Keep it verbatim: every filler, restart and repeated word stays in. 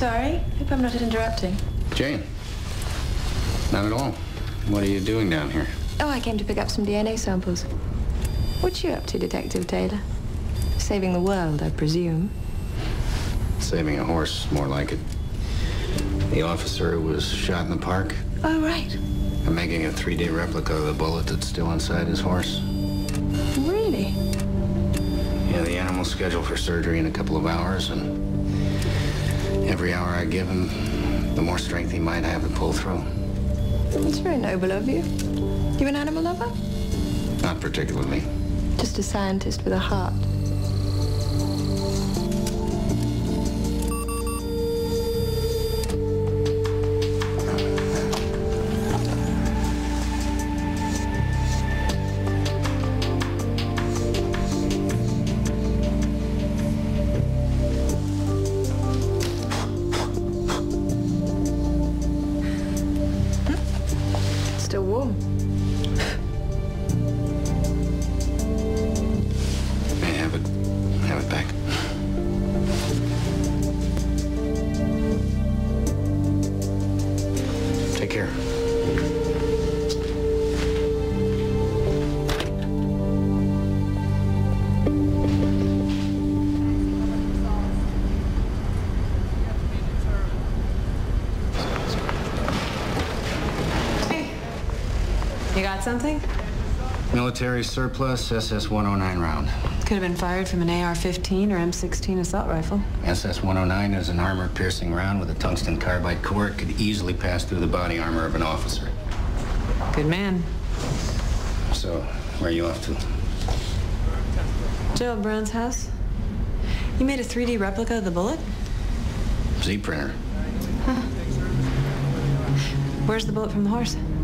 Sorry, hope I'm not interrupting. Jane. Not at all. What are you doing down here? Oh, I came to pick up some D N A samples. What you up to, Detective Taylor? Saving the world, I presume. Saving a horse, more like it. The officer who was shot in the park. Oh, right. I'm making a three D replica of the bullet that's still inside his horse. Really? Yeah, the animal's scheduled for surgery in a couple of hours, and every hour I give him, the more strength he might have to pull through. That's very noble of you. You an animal lover? Not particularly. Just a scientist with a heart. Still warm. May I have it? Have it back. Take care. You got something? Military surplus, S S one oh nine round. Could have been fired from an A R fifteen or M sixteen assault rifle. S S one oh nine is an armor-piercing round with a tungsten carbide core. It could easily pass through the body armor of an officer. Good man. So, where are you off to? Gerald Brown's house. You made a three D replica of the bullet? Z printer. Huh. Where's the bullet from the horse?